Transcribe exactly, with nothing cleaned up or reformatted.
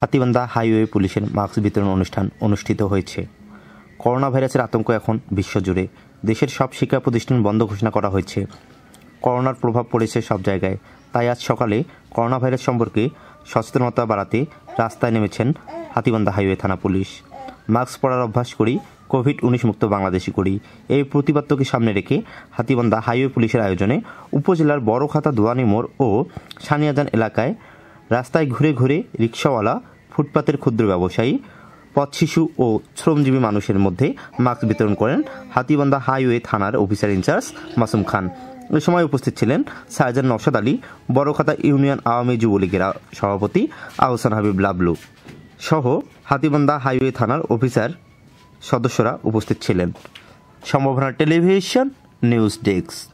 Hatibandha highway পুলিশের mask বিতরণ অনুষ্ঠান অনুষ্ঠিত হয়েছে। করোনা ভাইরাসের আতঙ্ক এখন বিশ্বজুড়ে, দেশের সব শিক্ষা প্রতিষ্ঠান বন্ধ ঘোষণা করা হয়েছে। করোনার প্রভাব পড়েছে সব জায়গায়, তাই আজ সকালে করোনা ভাইরাস সম্পর্কে সচেতনতা বাড়াতে রাস্তায় নেমেছেন হাতীবান্ধা হাইওয়ে থানা পুলিশ। মাস্ক পরার অভ্যাস করি, কোভিড উনিশ মুক্ত বাংলাদেশি করি, এই প্রতিপাদ্যকে সামনে রেখে হাতীবান্ধা হাইওয়ে পুলিশের আয়োজনে উপজেলার বড়খাতা দোয়ানি মোড় ও সানিয়াজান এলাকায় রাস্তায় ঘুরে ঘুরে রিক্সাওয়ালা, ফুটপাতের ক্ষুদ্র ব্যবসায়ী, পথশিশু ও শ্রমজীবী মানুষের মধ্যে মাস্ক বিতরণ করেন হাতীবান্ধা হাইওয়ে থানার অফিসার ইনচার্জ মাসুম খান। এ সময় উপস্থিত ছিলেন সার্জন নওশাদ আলী, বড়খাতা ইউনিয়ন আওয়ামী যুবলীগের সভাপতি আহসান হাবিব লাবলু সহ হাতীবান্ধা হাইওয়ে থানার অফিসার সদস্যরা উপস্থিত ছিলেন। সম্ভাবনা টেলিভিশন নিউজ ডেস্ক।